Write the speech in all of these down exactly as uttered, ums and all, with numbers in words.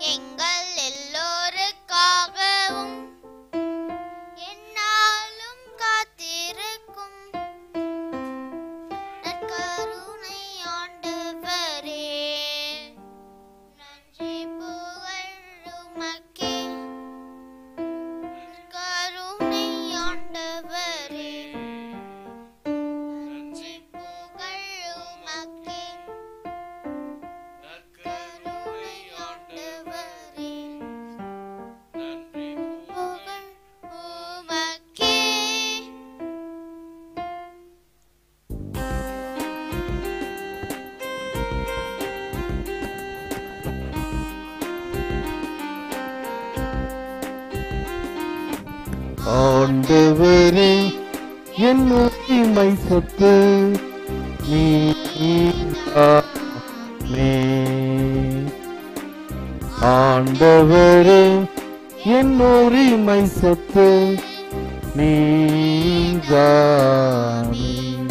எங்கள் எல்லோருக்காகவும் என்னாலும் காத்திருக்கும் நற்கருணை ஆண்டவரே, நன்றி புகழ் உமக்கே. நற்கருணை ஆண்டவரே, நன்றி புகழ் உமக்கே. நற்கருணை ஆண்டவரே, நன்றி புகழ் உமக்கே. ஆண்டவரே என் உரிமை சொத்து நீதாமே. ஆண்டவரே என் உரிமை சொத்து நீதாமே.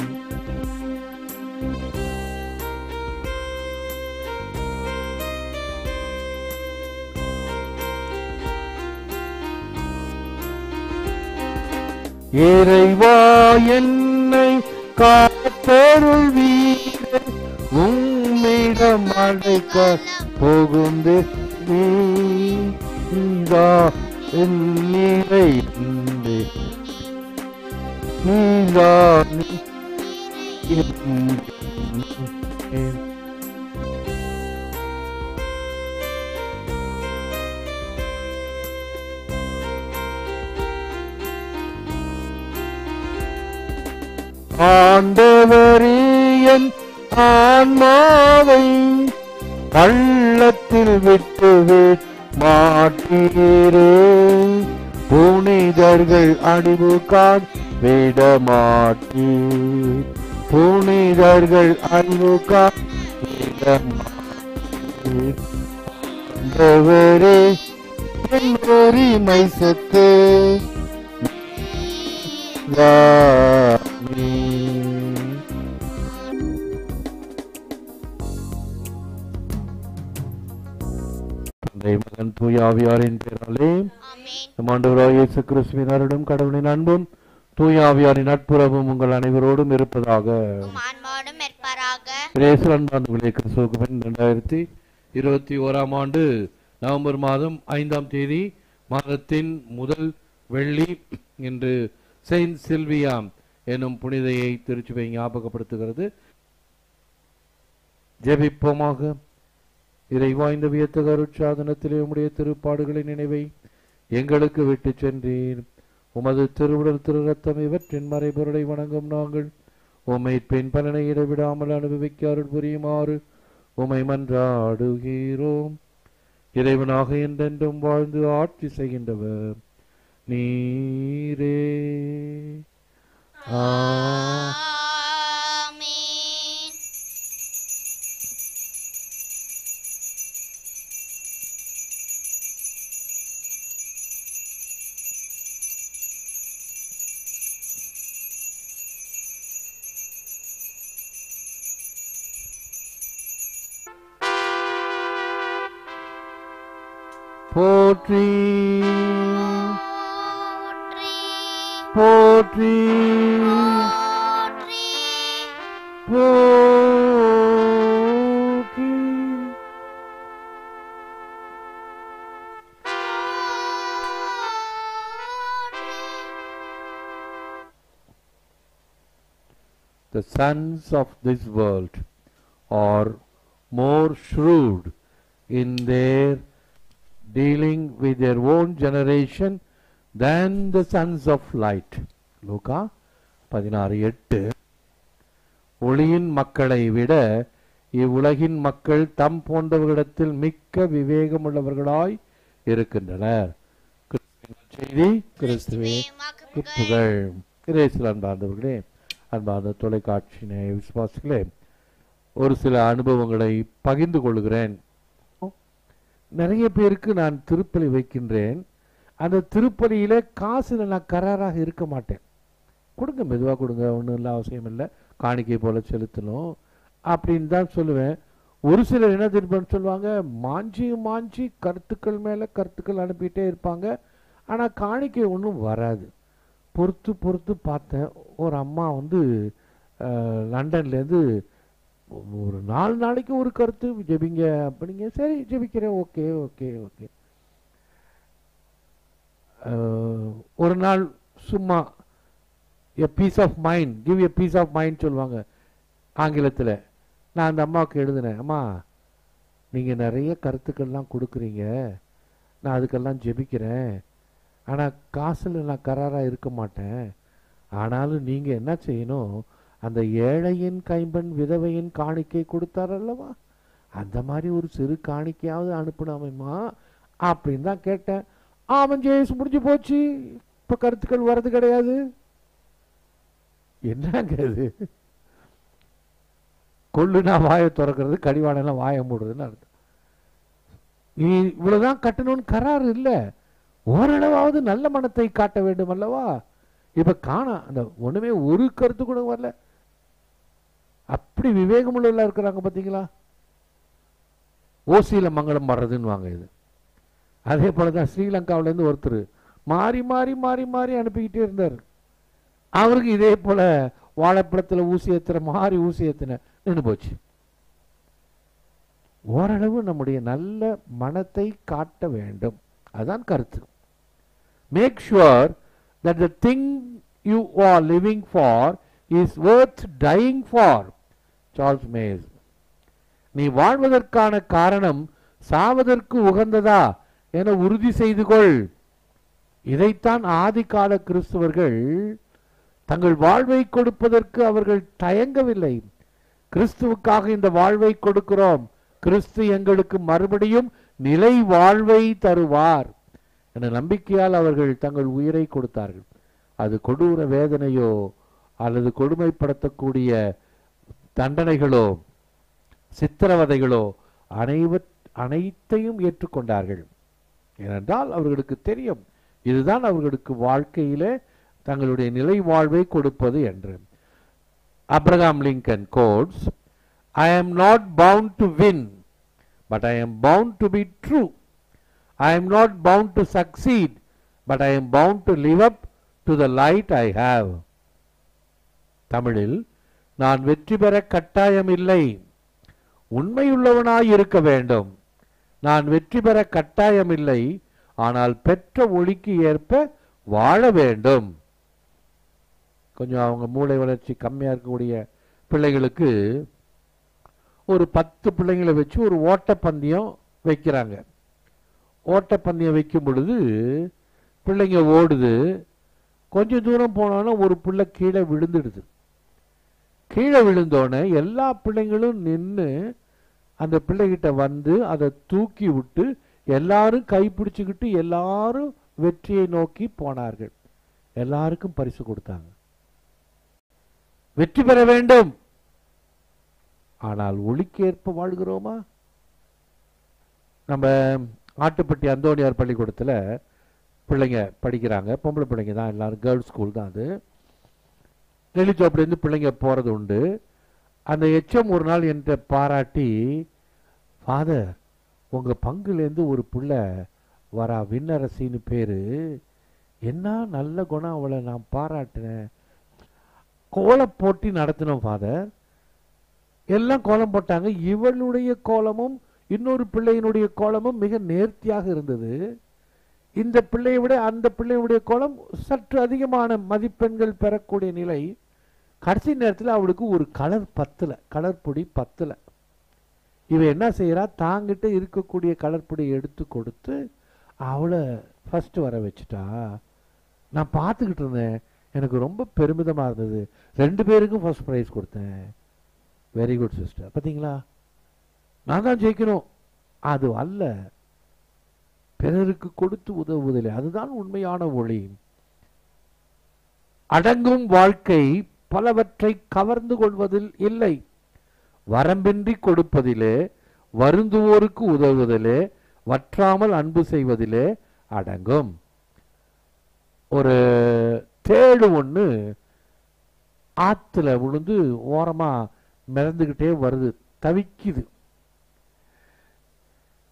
இறைவா என்னை காத்தருள்வீரே, உம்மிடம் அழைக்க புகுந்து நீதா என் நிறைந்தே. நீதா ஆண்டவரே என் ஆன்மாவை பள்ளத்தில் விட்டு மாட்டீரே, புனிதர்கள் அடிவு காண் விட மாட்டீர். புனிதர்கள் அடிவு காண் விட மாட்டீர். ஆண்டவரே என் உரிமை சொத்து மகன் தூய ஆவியாரின் பெயராலே நம் ஆண்டவராகிய இயேசு கிறிஸ்துவின் அருளும் கடவுளின் அன்பும் தூய ஆவியாரின் நட்புறவும் உங்கள் அனைவரோடும் இருப்பதாக. இரண்டாயிரத்தி இருபத்தி ஓராம் ஆண்டு நவம்பர் மாதம் ஐந்தாம் தேதி மாதத்தின் முதல் வெள்ளி என்று செயின்ட் சில்வியா எனும் புனிதையை திருச்சுவை ஞாபகப்படுத்துகிறது. ஜெபிப்போமாக. இறைவா, இந்த வியத்தக அருட்சாதனத்திலே உம்முடைய திருப்பாடுகளின் நினைவை எங்களுக்கு விட்டு சென்றீர். உமது திருவுடல் திரு ரத்தம் இவற்றின் மறைபொருளை வணங்கும் நாங்கள் உம்மை பெண் பலனை இடைவிடாமல் அனுபவிக்க அருள் புரியுமாறு உம்மை மன்றாடுகிறோம். இறைவனாக என்றென்றும் வாழ்ந்து ஆட்சி செய்கின்றவர் நீரே. ஆமென். போற்றி போற்றி போற்றி போற்றி. போற்றி. The sons of this world are more shrewd in their dealing with their own generation than the sons of light. லூக்கா பதினாறு எட்டு. ஒளியின் மக்களை விட இவ்வுலகின் மக்கள் தம் போன்றவர்களிடத்தில் மிக்க விவேகமுள்ளவர்களாய் இருக்கின்றனர். செய்தி கிறிஸ்துவே புகழ். கிரேசில் அன்பார்ந்தவர்களே, அன்பார்ந்த தொலைக்காட்சி விசுவாசிகளே, ஒரு சில அனுபவங்களை பகிர்ந்து கொள்கிறேன். நிறைய பேருக்கு நான் திருப்பலி வைக்கின்றேன். அந்த திருப்பலியில காசுல நான் கராராக இருக்க மாட்டேன். கொடுங்க, மெதுவாக கொடுங்க, ஒன்றும் இல்லை, அவசியம் இல்லை, காணிக்கை போல செலுத்தணும் அப்படின்னு தான் சொல்லுவேன். ஒரு சிலர் என்ன திருப்பி சொல்லுவாங்க, மாஞ்சி மாஞ்சி கருத்துக்கள் மேலே கருத்துக்கள் அனுப்பிட்டே இருப்பாங்க. ஆனால் காணிக்கை ஒன்றும் வராது. பொறுத்து பொறுத்து பார்த்தேன். ஒரு அம்மா வந்து லண்டன்லேருந்து ஒரு நாலு நாளைக்கு ஒரு கருத்து ஜெபிங்க அப்படிங்க. சரி ஜெபிக்கிறேன், ஓகே ஓகே ஓகே. ஒரு நாள் சும்மா a peace of mind, give a peace of mind சொல்லுவாங்க ஆங்கிலத்தில். நான் அந்த அம்மாவுக்கு எழுதினேன், அம்மா நீங்கள் நிறைய கருத்துக்கள்லாம் கொடுக்குறீங்க, நான் அதுக்கெல்லாம் ஜெபிக்கிறேன், ஆனால் காசில் நான் கராராக இருக்க மாட்டேன். ஆனாலும் நீங்கள் என்ன செய்யணும், அந்த ஏழையின் கைம்பெண் விதவையின் காணிக்கை கொடுத்தார் அல்லவா, அந்த மாதிரி ஒரு சிறு காணிக்கையாவது அனுப்பினாமைம்மா அப்படின்னு தான் கேட்டேன். ஆமாம் ஜேஸ், முடிஞ்சு போச்சு, இப்போ கருத்துக்கள் வர்றது கிடையாது. என்னங்க இது? கொள்ளுனா வாயை திறக்கிறது, கடிவாடெல்லாம் வாயை மூடுறதுன்னு அர்த்தம். நீ இவ்வளவுதான் கட்டணும்னு கராறு இல்லை, ஓரளவாவது நல்ல மனத்தை காட்ட வேண்டும் அல்லவா. இப்ப காணா அந்த ஒண்ணுமே ஒரு கருத்து கூட வரல. அப்படி விவேகமுள்ள இருக்கிறாங்க பார்த்தீங்களா. ஓசியில மங்களம் வர்றதுன்னு வாங்க இது. அதே போலதான் ஸ்ரீலங்காவிலேருந்து ஒருத்தர் மாறி மாறி மாறி மாறி அனுப்பிக்கிட்டே இருந்தார். அவருக்கு இதே போல வாழைப்பழத்தில் ஊசி ஏத்துற மாறி ஊசி ஏத்தின நின்று போச்சு. ஓரளவு நம்முடைய நல்ல மனத்தை காட்ட வேண்டும், அதுதான் கருத்து. Make sure that the thing you are living for is worth dying for. Charles Mays. நீ வாழ்வதற்கான காரணம் சாவதற்கு உகந்ததா என உறுதி செய்து கொள். இதைத்தான் ஆதிகால கிறிஸ்தவர்கள் தங்கள் வாழ்வை கொடுப்பதற்கு அவர்கள் தயங்கவில்லை. கிறிஸ்துவுக்காக இந்த வாழ்வை கொடுக்கிறோம், கிறிஸ்து எங்களுக்கு மறுபடியும் நிலை வாழ்வை தருவார் என்ற நம்பிக்கையால் அவர்கள் தங்கள் உயிரை கொடுத்தார்கள். அது கொடூர வேதனையோ அல்லது கொடுமைப்படுத்தக்கூடிய தண்டனைகளோ சித்திரவதைகளோ அனைவ அனைத்தையும் ஏற்றுக்கொண்டார்கள். ஏனென்றால் அவர்களுக்கு தெரியும் இதுதான் அவர்களுக்கு வாழ்க்கையிலே தங்களுடைய நிலை வாழ்வை கொடுப்பது என்று. Abraham Lincoln quotes, I am not bound to win, but I am bound to be true. I am not bound to succeed, but I am bound to live up to the light I have. தமிழில், நான் வெற்றி பெற கட்டாயம் இல்லை, உண்மையுள்ளவனாய் இருக்க வேண்டும். நான் வெற்றி பெற கட்டாயம் இல்லை, ஆனால் பெற்ற ஒளிக்கு ஏற்ப வாழ வேண்டும். கொஞ்சம் அவங்க மூளை வளர்ச்சி கம்மியா இருக்கக்கூடிய பிள்ளைகளுக்கு ஒரு பத்து பிள்ளைங்களை வச்சு ஒரு ஓட்டப்பந்தயம் வைக்கிறாங்க. ஓட்டப்பந்தயம் வைக்கும் பொழுது பிள்ளைங்க ஓடுது. கொஞ்சம் தூரம் போனோன்னா ஒரு பிள்ளை கீழே விழுந்துடுது. கீழே விழுந்தோடனே எல்லா பிள்ளைங்களும் நின்று அந்த பிள்ளைகிட்ட வந்து அதை தூக்கி விட்டு எல்லாரும் கைப்பிடிச்சுக்கிட்டு எல்லாரும் வெற்றியை நோக்கி போனார்கள். எல்லாருக்கும் பரிசு கொடுத்தாங்க. வெற்றி பெற வேண்டும், ஆனால் ஒளிக்கேற்ப வாழ்கிறோமா? நம்ம ஆட்டுப்பட்டி அந்தோணியார் பள்ளிக்கூடத்தில் பிள்ளைங்க படிக்கிறாங்க, பொம்பளை பிள்ளைங்க தான் எல்லாரும், கேர்ள்ஸ் ஸ்கூல் தான் அது. நெல்லிச்சோப்பிலேருந்து பிள்ளைங்க போகிறது உண்டு. அந்த எச்சம் ஒரு நாள் என்கிட்ட பாராட்டி, ஃபாதர் உங்கள் பங்குலேருந்து ஒரு பிள்ளை வரா, விண்ணரசின்னு பேர், என்ன நல்ல குணம், அவளை நான் பாராட்டினேன். கோலம் போட்டி நடத்தினோம் ஃபாதர், எல்லாம் கோலம் போட்டாங்க. இவளுடைய கோலமும் இன்னொரு பிள்ளையினுடைய கோலமும் மிக நேர்த்தியாக இருந்தது. இந்த பிள்ளையை விட அந்த பிள்ளையுடைய கோலம் சற்று அதிகமான மதிப்பெண்கள் பெறக்கூடிய நிலை. கடைசி நேரத்தில் அவளுக்கு ஒரு கலர் பத்தல, கலர் பொடி பத்தல. இவ என்ன செய்யறா, தாங்கிட்ட இருக்கக்கூடிய கலர் பொடியை எடுத்து கொடுத்து அவளை ஃபர்ஸ்ட் வர வச்சுட்டா. நான் பார்த்துக்கிட்டு இருந்தேன், எனக்கு ரொம்ப பெருமிதமாக இருந்தது. ரெண்டு பேருக்கும் ஃபர்ஸ்ட் ப்ரைஸ் கொடுத்தேன். Very good sister. பார்த்தீங்களா, நான் தான் ஜெயிக்கணும் அது அல்ல, பிறருக்கு கொடுத்து உதவுவதில்லை, அதுதான் உண்மையான ஒளி. அடங்கும் வாழ்க்கை பலவற்றை கவர்ந்து கொள்வதில் இல்லை, வரம்பின்றி கொடுப்பதிலே, வருந்துவோருக்கு உதவுவதிலே, வற்றாமல் அன்பு செய்வதிலே அடங்கும். ஒரு தேடு ஒன்று ஆற்றுல விழுந்து ஓரமாக மிதந்துக்கிட்டே வருது, தவிக்குது.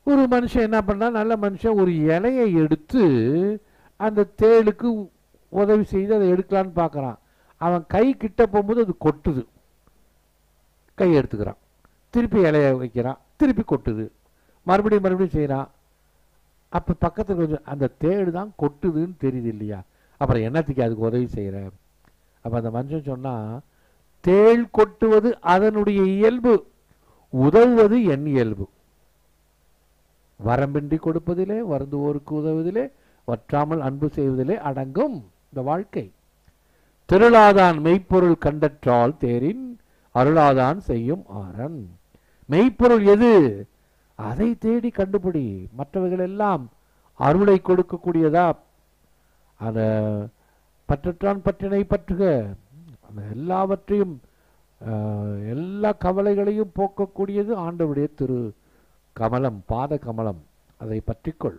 ஒரு மனுஷன் என்ன பண்ணா, நல்ல மனுஷன் ஒரு இலையை எடுத்து அந்த தேளுக்கு உதவி செய்து அதை எடுக்கலான்னு பார்க்குறான். அவன் கை கிட்ட போகும்போது அது கொட்டுது. கை எடுத்துக்கிறான், திருப்பி இலையை வைக்கிறான், திருப்பி கொட்டுது, மறுபடியும் மறுபடியும் செய்கிறான். அப்போ பக்கத்தில் கொஞ்சம் அந்த தேடு தான் கொட்டுதுன்னு தெரியுது இல்லையா, அப்புறம் என்னத்துக்கு அதுக்கு உதவி செய்கிறேன். அப்போ அந்த மனுஷன் சொன்னால், தேள் கொட்டுவது அதனுடைய இயல்பு, உதவுவது என் இயல்பு. வரம்பின்றி கொடுப்பதிலே, வருந்துவோருக்கு உதவுவதிலே, வற்றாமல் அன்பு செய்வதிலே அடங்கும் இந்த வாழ்க்கை. திருளாதான் மெய்ப்பொருள் கண்டற்றால் தேரின் அருளாதான் செய்யும் ஆரன். மெய்ப்பொருள் எது, அதை தேடி கண்டுபிடி. மற்றவைகள் எல்லாம் அருளை கொடுக்கக்கூடியதா, அந்த பற்றற்றான் பற்றினை பற்றுக, அந்த எல்லாவற்றையும் எல்லா கவலைகளையும் போக்கக்கூடியது ஆண்டவருடைய திரு கமலம், பாத கமலம், அதை பற்றிக்கொள்.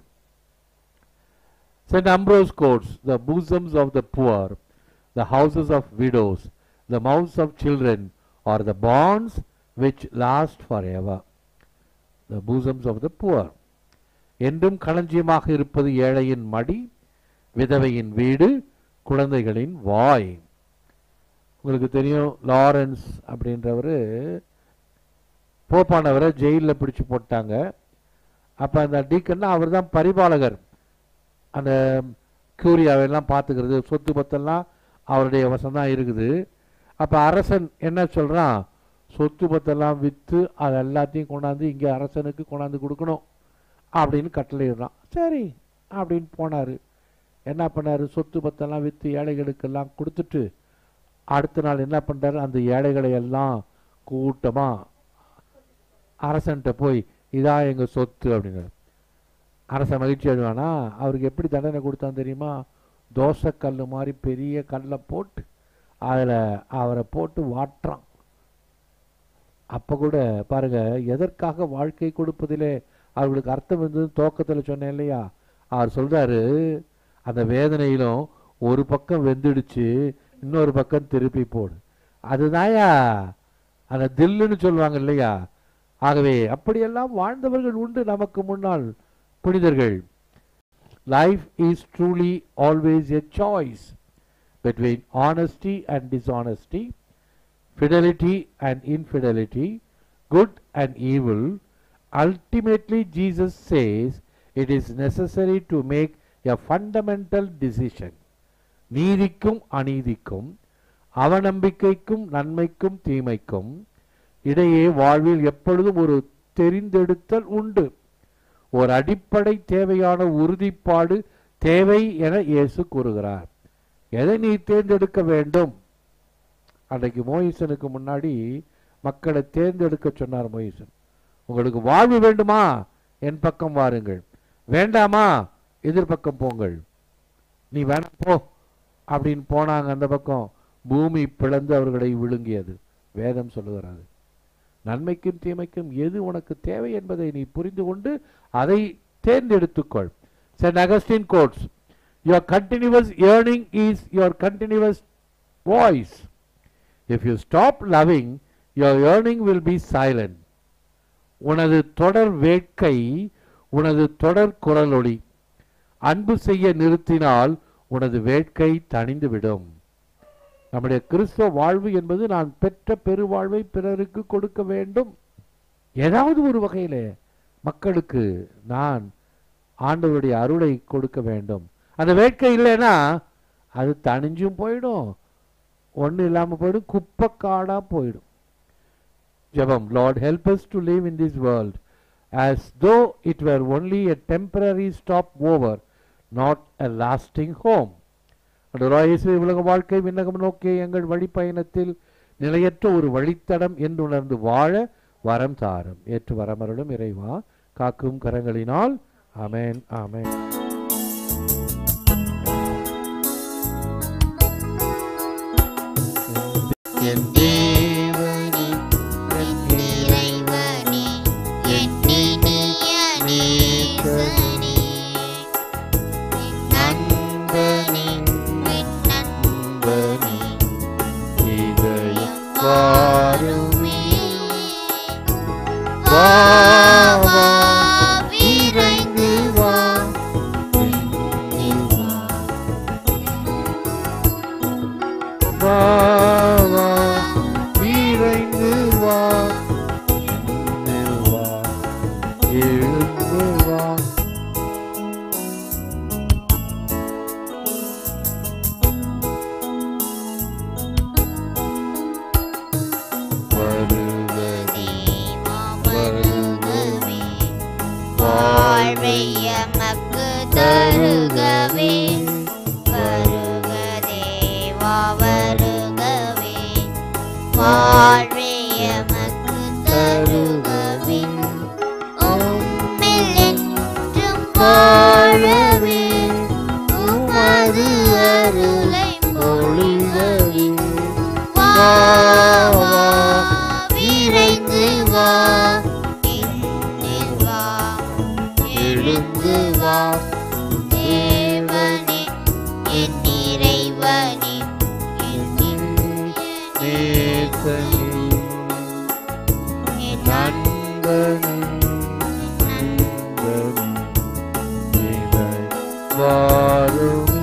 Saint Ambrose quotes, the bosoms of the poor, the houses of widows, the mouths of children are the bonds which last forever. The bosoms of the poor. என்றும் களஞ்சியமாக இருப்பது ஏழையின் மடி, விதவையின் வீடு, குழந்தைகளின் வாய். உங்களுக்கு தெரியும், லாரன்ஸ் அப்படின்றவர் போப்பானவரை ஜெயிலில் பிடிச்சு போட்டாங்க. அப்போ அந்த டீக்கன்னா அவர் தான் பரிபாலகர், அந்த கியூரியாவெல்லாம் பார்த்துக்கிறது, சொத்து பத்தெல்லாம் அவருடைய வசம்தான் இருக்குது. அப்போ அரசன் என்ன சொல்கிறான், சொத்து பத்தெல்லாம் விற்று அது எல்லாத்தையும் கொண்டாந்து இங்கே அரசனுக்கு கொண்டாந்து கொடுக்கணும் அப்படின்னு கட்டளையிடுறான். சரி அப்படின்னு போனார். என்ன பண்ணார், சொத்து பத்தெல்லாம் விற்று ஏழைகளுக்கெல்லாம் கொடுத்துட்டு அடுத்த நாள் என்ன பண்ணுறாரு, அந்த ஏழைகளை எல்லாம் கூட்டமாக அரசன்கிட்ட போய் இதான் எங்கள் சொத்து அப்படின்னாரு. அரசன் மகிழ்ச்சி அடைவானா, அவருக்கு எப்படி தண்டனை கொடுத்தான்னு தெரியுமா, தோசைக்கல் மாதிரி பெரிய கல்லை போட்டு அதில் அவரை போட்டு வாட்டுறான். அப்போ கூட பாருங்க, எதற்காக வாழ்க்கை கொடுப்பதிலே அவர்களுக்கு அர்த்தம் இருந்தது துவக்கத்தில் சொன்னேன் இல்லையா. அவர் சொல்றாரு, அந்த வேதனையிலும் ஒரு பக்கம் வெந்துடுச்சு, இன்னொரு பக்கம் திருப்பி போடு, அதுதான்யா அந்த தில்லுன்னு சொல்லுவாங்க இல்லையா. ஆகவே அப்படியெல்லாம் வாழ்ந்தவர்கள் உண்டு நமக்கு முன்னால், புனிதர்கள். Life is truly always a choice between honesty and dishonesty, fidelity and infidelity, good and evil. Ultimately, Jesus says it is necessary to make a fundamental decision. நீதிக்கும் அநீதிக்கும், அவநம்பிக்கைக்கும் நன்மைக்கும் தீமைக்கும் இடையே வாழ்வில் எப்பொழுதும் ஒரு தெரிந்தெடுத்தல் உண்டு. ஒரு அடிப்படை தேவையான உறுதிப்பாடு தேவை என இயேசு கூறுகிறார். எதை நீ தேர்ந்தெடுக்க வேண்டும்? அன்றைக்கு மோயிசனுக்கு முன்னாடி மக்களை தேர்ந்தெடுக்க சொன்னார் மோயிசன். உங்களுக்கு வாழ்வு வேண்டுமா, என் பக்கம் வாருங்கள், வேண்டாமா எதிர்பக்கம் போங்கள். நீ வேணாம் போ அப்படின்னு போனாங்க. அந்த பக்கம் பூமி பிளந்து அவர்களை விழுங்கியது. வேதம் சொல்லுகிறாரு, நன்மைக்கும் தீமைக்கும் எது உனக்கு தேவை என்பதை நீ புரிந்து கொண்டு அதை தேர்ந்தெடுத்துக்கொள். Saint Augustine quotes, your continuous yearning is your continuous voice. If you stop loving, your yearning will be silent. உனது தொடர் வேட்கை உனது தொடர் குரலொளி. அன்பு செய்ய நிறுத்தினால் உனது வேட்கை தணிந்துவிடும். நம்முடைய கிறிஸ்தவ வாழ்வு என்பது நான் பெற்ற பெருவாழ்வை பிறருக்கு கொடுக்க வேண்டும். ஏதாவது ஒரு வகையில மக்களுக்கு நான் ஆண்டவருடைய அருளை கொடுக்க வேண்டும். அந்த வேட்கை இல்லைன்னா அது தணிஞ்சும் போயிடும், ஒன்றும் இல்லாமல் போயிடும், குப்பைக்காடா போயிடும். ஜெபம். Lord, help us to live in this world as though it were only a temporary stopover, not a lasting home. உலக வாழ்க்கை விண்ணகம் நோக்கிய எங்கள் வழிப்பயணத்தில் நிலையற்ற ஒரு வழித்தடம் என்று உணர்ந்து வாழ வரம் தாரும். ஏற்று வரமருளும் இறைவா, காக்கும் கரங்களினால். ஆமென், ஆமென். என் தேவனே, என் இறைவனே, என் இனிய நேசனே, என் நண்பனே, என் நண்பனே, இதயம் வாருமே, வா வா வாழ்வை எமக்கு தருகவே வருக தேவா வருகவே வாழ்வை எமக்கு தருகவே உம்மில் என்றும் வாழவே உமது அருளை பொழிகவே வா வா விரைந்து வா என்னில் வா எழுந்து வா தேவனே என் இறைவனே என் நேசனே என் நண்பனே வாருமே.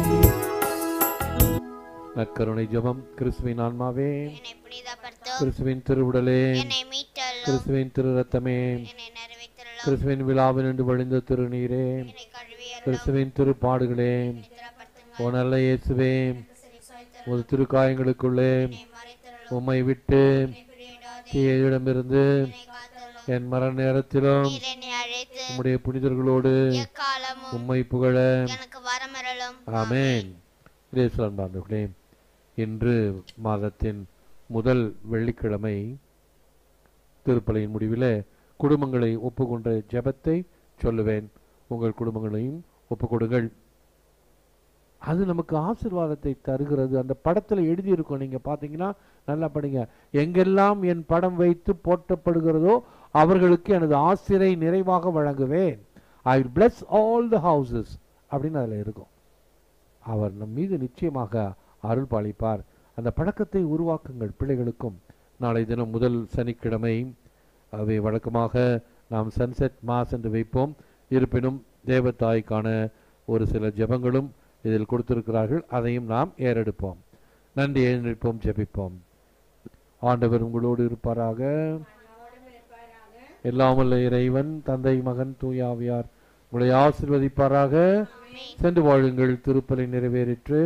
நற்கருணை ஜெபம். கிறிஸ்துவின் ஆன்மாவே, என்னை புனிதப்படுத்தும் கிறிஸ்துவின் திருவுடலே, என்னை மீட்டலும் கிறிஸ்துவின் திரு ரத்தமே, என்னை நிறைவேற்றலும் கிறிஸ்துவின் விழாவில் நின்று வழிந்த திருநீரே, என்னை கழுவியருளும் கிறிஸ்துவின் திருப்பாடுகளே, என்னை திடப்படுத்துங்கள் ஓ நல்ல இயேசுவே, செவி சாய்த்தருளும் ஒரு திருக்காயங்களுக்குள்ளே என்னை மறைத்தருளும் உம்மை விட்டு என்னை பிரியாடாதே தீயிடமிருந்து என்னை காத்தருளும் என் மரண நேரத்திலும் நீர் என்னை அழைத்து உம்முடைய புனிதர்களோடு எக்காலமும் உம்மை புகழ. எனக்கு வரமருளும் ஆமென். இயேசுவே, இன்று மாதத்தின் முதல் வெள்ளிக்கிழமை திருப்பலியின் முடிவில் குடும்பங்களை ஒப்புக்கொண்ட ஜெபத்தை சொல்லுவேன். உங்கள் குடும்பங்களையும் ஒப்புக்கொடுங்கள். அது நமக்கு ஆசீர்வாதத்தை தருகிறது. அந்த படத்தில் எழுதியிருக்கோம், நீங்க பார்த்தீங்கன்னா நல்லா படிங்க. எங்கெல்லாம் என் படம் வைத்து போற்றப்படுகிறதோ அவர்களுக்கு எனது ஆசிரை நிறைவாக வழங்குவேன். I will bless all the houses அப்படின்னு அதில் இருக்கும். அவர் நம் மீது நிச்சயமாக அருள் பாலிப்பார். அந்த பழக்கத்தை உருவாக்குங்கள் பிள்ளைகளுக்கும். நாளை தினம் முதல் சனிக்கிழமை அவை வழக்கமாக நாம் சன்செட் மாஸ் என்று வைப்போம். இருப்பினும் தேவதாய்க்கான ஒரு சில ஜெபங்களும் இதில் கொடுத்திருக்கிறார்கள். அதையும் நாம் ஏறெடுப்போம். நன்றி ஏறெடுப்போம், ஜெபிப்போம். ஆண்டவர் உங்களோடு இருப்பாராக. எல்லாமல்ல இறைவன் தந்தை மகன் தூயாவியார் உங்களை ஆசீர்வதிப்பாராக. சென்று வாழுங்கள். திருப்பலி நிறைவேறிற்று.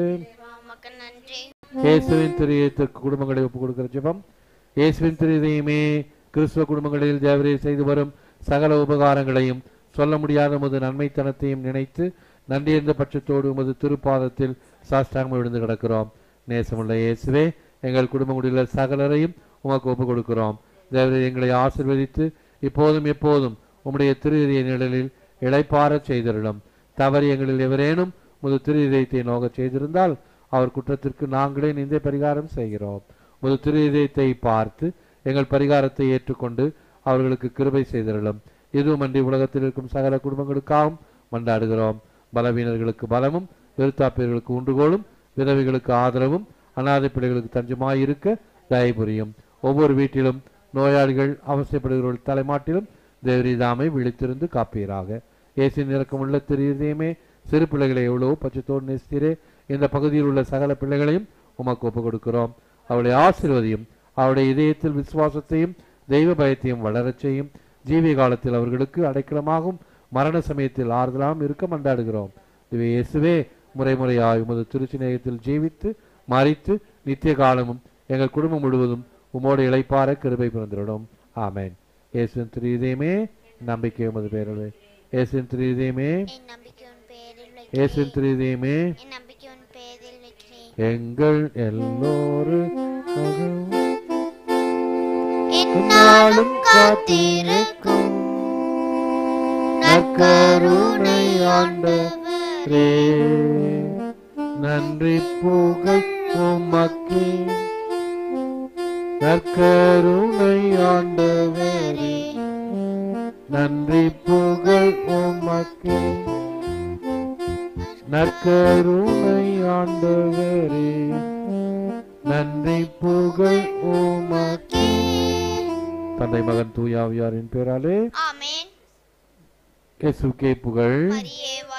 இயேசுவின் திரியத்திற்கு குடும்பங்களை ஒப்புக் கொடுக்கிற ஜெபம். இயேசுவின் திரியமே கிறிஸ்துவ குடும்பங்களில் தேவரே செய்து வரும் சகல உபகாரங்களையும் சொல்ல முடியாத உமது நன்மைத்தனத்தையும் நினைத்து நன்றியர்ந்த பட்சத்தோடு உமது திருப்பாதத்தில் சாஷ்டாங்கமாக விழுந்து கிடக்கிறோம். நேசமுள்ள இயேசுவே, எங்கள் குடும்பங்களில் சகலரையும் உமக்கு ஒப்புக் கொடுக்கிறோம். தேவரே எங்களை ஆசீர்வதித்து இப்போதும் எப்போதும் உம்முடைய திரு இதய நிழலில் இளைப்பாறச் செய்திருளும். தவறு எங்களில் எவரேனும் முது திரு இதயத்தை நோக்கச் செய்திருந்தால் அவர் குற்றத்திற்கு நாங்களே நிந்தை பரிகாரம் செய்கிறோம். முது திரு இதயத்தை பார்த்து எங்கள் பரிகாரத்தை ஏற்றுக்கொண்டு அவர்களுக்கு கிருபை செய்திருளும். இதுவுமன்றி உலகத்தில் இருக்கும் சகல குடும்பங்களுக்காகவும் மன்றாடுகிறோம். பலவீனர்களுக்கு பலமும், விருத்தாப்பியர்களுக்கு உண்டுகோலும், விதவைகளுக்கு ஆதரவும், அநாதை பிள்ளைகளுக்கு தஞ்சமாயிருக்க தயபுரியும். ஒவ்வொரு வீட்டிலும் நோயாளிகள் அவசியப்படுகிறவர்கள் தலைமாட்டிலும் தேவரீதாமை விழித்திருந்து காப்பீராக. இயேசின் இரக்கமுள்ள திரு இதயமே, சிறு பிள்ளைகளை எவ்வளவு பச்சத்தோடு நேசித்தீரே. இந்த பகுதியில் உள்ள சகல பிள்ளைகளையும் உமக்கு ஒப்புக் கொடுக்கிறோம். அவளுடைய ஆசீர்வதியும் அவருடைய இதயத்தில் விசுவாசத்தையும் தெய்வ பயத்தையும் வளரச் செய்யும். ஜீவிய காலத்தில் அவர்களுக்கு அடைக்கலமாகும், மரண சமயத்தில் ஆறுதலாகவும் இருக்க மன்றாடுகிறோம். இவை இயேசுவே, முறை முறையாய் உமது திருச்சிநேயத்தில் ஜீவித்து மறித்து நித்திய காலமும் எங்கள் குடும்பம் முழுவதும் உமோடு இளைப்பார கிருபை பிறந்திடும். ஆமேன். இயேசுவின் திரு இதயமே, நம்பிக்கை உமது பேரவே. இயேசுவின் திரு இதயமே, இயேசுவின் திரு இதயமே, எங்கள் எல்லோரும் என்னாலும் காத்திருக்கும் நற்கருணை ஆண்டவரே, நன்றி புகழ் உமக்கே. நற்கருணை ஆண்டவரே, நன்றி புகழ் உமக்கே. நற்கருணை ஆண்டவரே, நன்றி புகழ் உமக்கே. தந்தை மகன் தூயாவியாரின் பேராலே ஆமென். இயேசுவுக்கே புகழ். மரியே